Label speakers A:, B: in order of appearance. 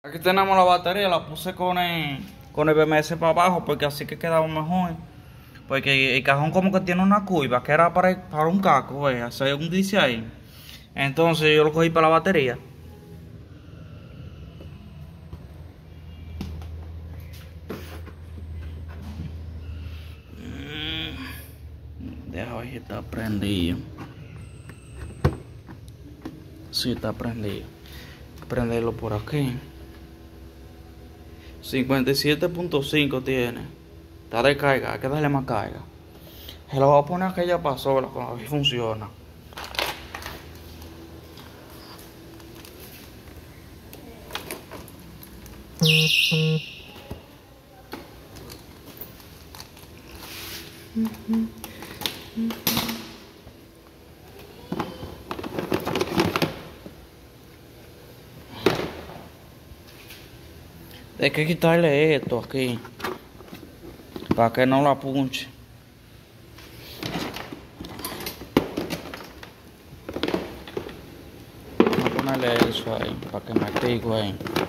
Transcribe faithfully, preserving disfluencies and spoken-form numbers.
A: Aquí tenemos la batería, la puse con el, con el B M S para abajo porque así que quedaba mejor. Porque el cajón como que tiene una curva que era para, para un caco, vea, según dice ahí. Entonces yo lo cogí para la batería. Deja ver si está prendido. Sí, está prendido. Prenderlo por aquí. cincuenta y siete punto cinco tiene. Está de carga, hay que darle más carga. Se lo voy a poner a que ya pasó, a ver si funciona. Hay que quitarle esto aquí para que no la punche. Voy a ponerle eso ahí para que me active ahí.